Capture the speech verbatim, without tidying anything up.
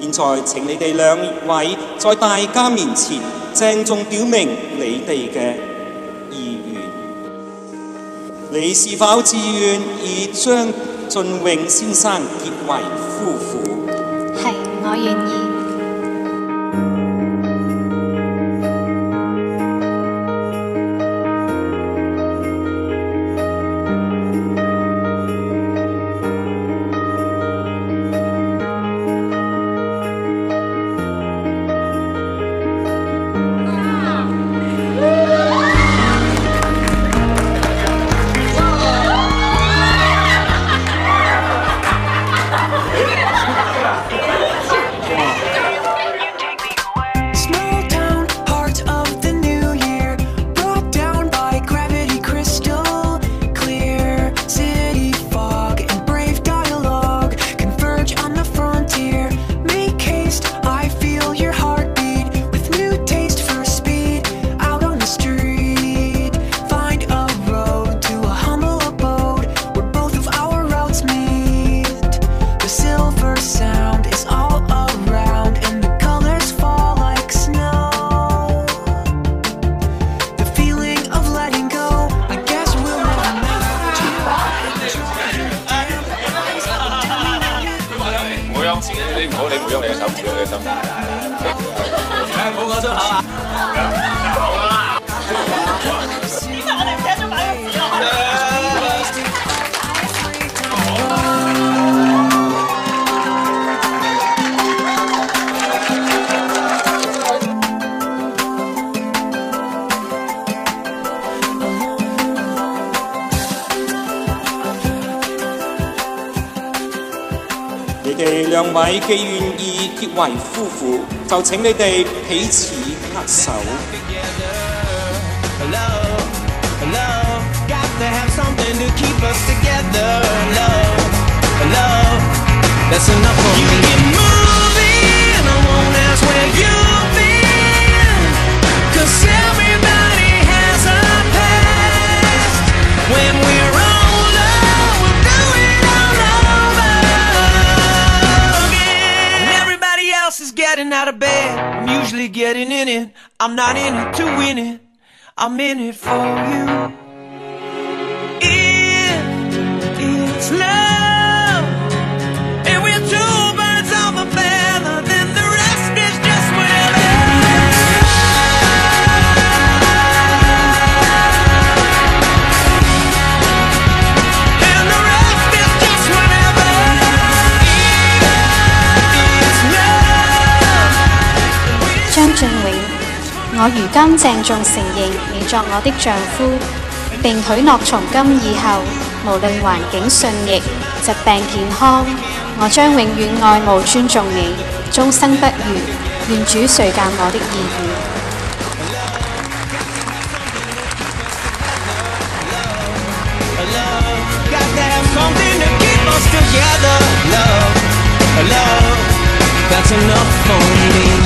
現在請你哋兩位在大家面前鄭重表明你哋嘅意願。你是否自願以張俊永先生結為夫婦？ 係，我願意。 你唔好，你唔喐你嘅手，唔喐你嘅手。誒，冇講粗口啊！好啦。點解我哋唔聽咗擺個字落去？ 你哋兩位既願意結為夫婦，就請你哋彼此握手。 Getting out of bed, I'm usually getting in it. I'm not in it to win it, I'm in it for you. It is love, and we're two birds of a feather, then the rest is just whatever. And the rest is just whatever. It is love. 張俊永，我如今鄭重承認你作我的丈夫，並許諾從今以後，無論環境順逆、疾病健康，我將永遠愛慕尊重你，終生不渝。願主垂鑒我的意願。 That's enough for me.